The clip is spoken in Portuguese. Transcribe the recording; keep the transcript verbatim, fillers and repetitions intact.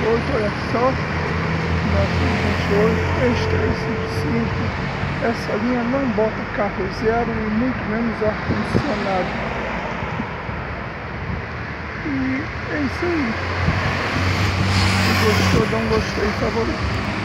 oito, olha só. nove vinte e oito, três três cinco cinco. Essa linha não bota carro zero e muito menos ar-condicionado. E é isso aí. Se gostou, dá um gostei, favorito.